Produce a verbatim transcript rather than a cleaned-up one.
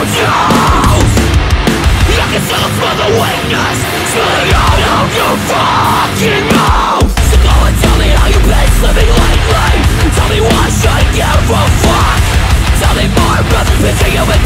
knows? I can still smell the weakness spilling out of your fucking mouth. So go and tell me how you've been living lately. Tell me why I should give a fuck. Tell me more about the picture you've been